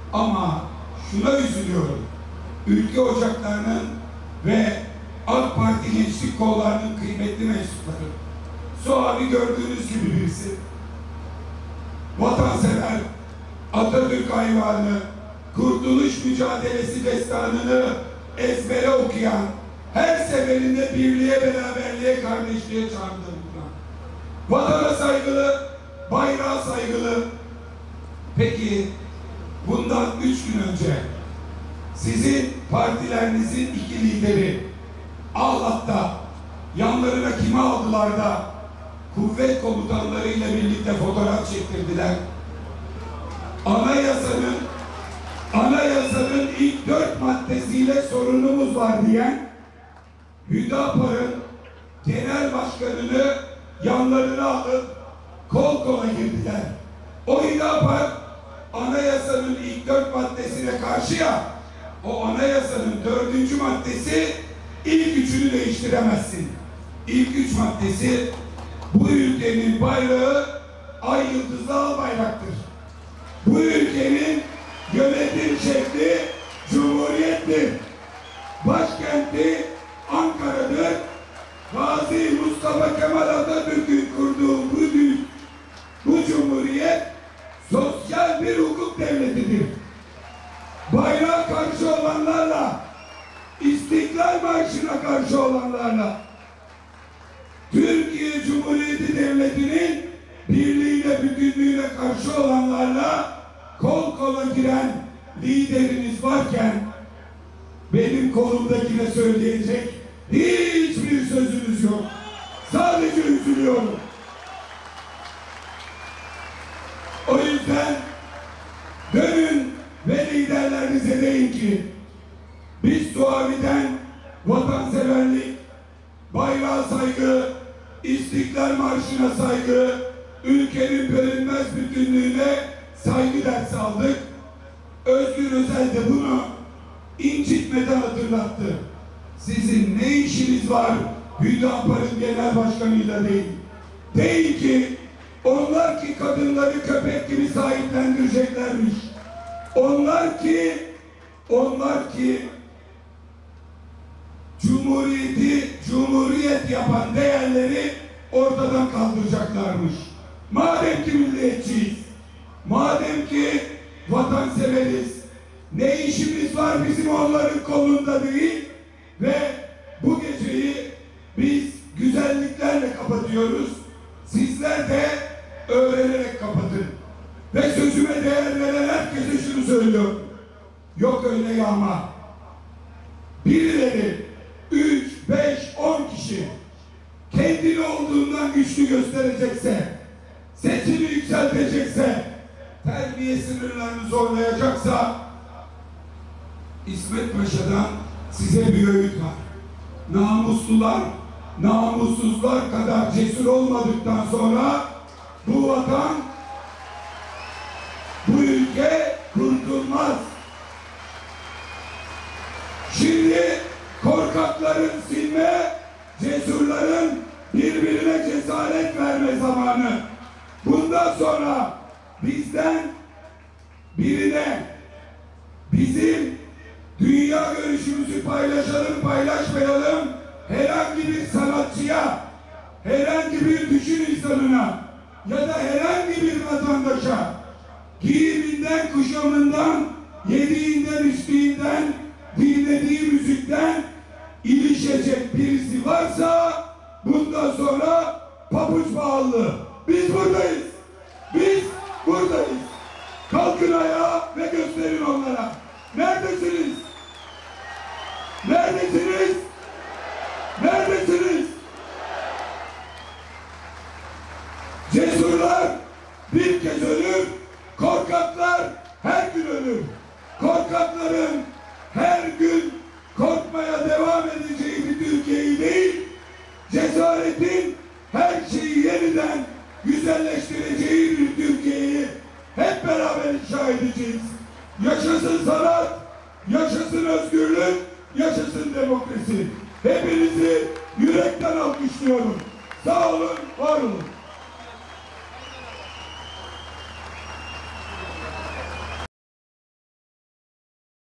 Ama şuna üzülüyorum. Ülke ocaklarının ve AK Parti gençlik kollarının kıymetli mensupları. Suavi gördüğünüz gibi birisi. Vatansever, Atatürk hayvanı, kurtuluş mücadelesi destanını ezbere okuyan, her seferinde birliğe, beraberliğe, kardeşliğe çağrıda bulunan, vatana saygılı, bayrağa saygılı. Peki bundan 3 gün önce sizin partilerinizin 2 lideri Ahlat'ta yanlarına kimi aldılar da kuvvet komutanlarıyla birlikte fotoğraf çektirdiler? Anayasanın ilk 4 maddesiyle sorunumuz var diyen Hüdapar'ın genel başkanını yanlarına alıp kol kola girdiler. O Hüdapar anayasanın ilk 4 maddesine karşı ya, o anayasanın 4. maddesi ilk 3'ünü değiştiremezsin. İlk 3 maddesi bu ülkenin bayrağı ay yıldızlı al bayraktır. Bu ülkenin yönetim şekli cumhuriyettir. Başkenti Ankara'dır. Gazi Mustafa Kemal Atatürk'ün kurduğu bu cumhuriyet sosyal bir hukuk devletidir. Bayrağa karşı olanlarla, İstiklal Marşı'na karşı olanlarla, Türkiye Cumhuriyeti Devleti'nin birliğine, bütünlüğüne karşı olanlarla kol kola giren lideriniz varken benim kolumdakine söyleyecek hiçbir sözünüz yok. Sadece üzülüyorum. O yüzden dönün ve liderlerinize deyin ki biz Suavi'den vatanseverlik, bayrağa saygı, İstiklal Marşı'na saygı, ülkenin bölünmez bütünlüğüne saygı dersi aldık. Özgür Özel de bunu incitmeden hatırlattı. Sizin ne işiniz var Hüdapar'ın genel başkanıyla değil? Değil ki onlar ki kadınları köpek gibi sahiplendireceklermiş. Onlar ki cumhuriyet yapan değerleri ortadan kaldıracaklarmış. Madem ki milliyetçiyiz, madem ki vatanseveriz, ne işimiz var bizim onların kolunda değil ve bu geceyi biz güzelliklerle kapatıyoruz. Sizler de öğrenerek kapatın. Ve sözüme değer veren herkese şunu söylüyorum. Yok öyle yağma. Birileri 3, 5, 10 kişi kendini olduğundan güçlü gösterecekse, sesini yükseltecekse, terbiye sınırlarını zorlayacaksa İsmet Paşa'dan size bir öğüt var. Namuslular, namussuzlar kadar cesur olmadıktan sonra bu vatan, bu ülke kurtulmaz. Şimdi korkakların silme, cesurların birbirine cesaret verme zamanı. Bundan sonra bizden birine bizim dünya görüşümüzü paylaşalım, paylaşmayalım, herhangi bir sanatçıya, herhangi bir düşün insanına ya da herhangi bir vatandaşa giyiminden, kuşamından, yediğinden, içtiğinden, dinlediği müzikten ilişecek birisi varsa bundan sonra pabuç bağlı. Biz buradayız. Biz buradayız. Kalkın ayağa ve gösterin onlara. Neredesiniz? Neredesiniz? Neredesiniz? Cesurlar bir kez ölür, korkaklar her gün ölür. Korkakların her gün korkmaya devam edeceği bir Türkiye'yi değil, cesaretin her şeyi yeniden güzelleştireceği bir Türkiye'yi hep beraber inşa edeceğiz. Yaşasın sanat, yaşasın özgürlük, yaşasın demokrasi. Hepinizi yürekten alkışlıyorum. Sağ olun, var olun.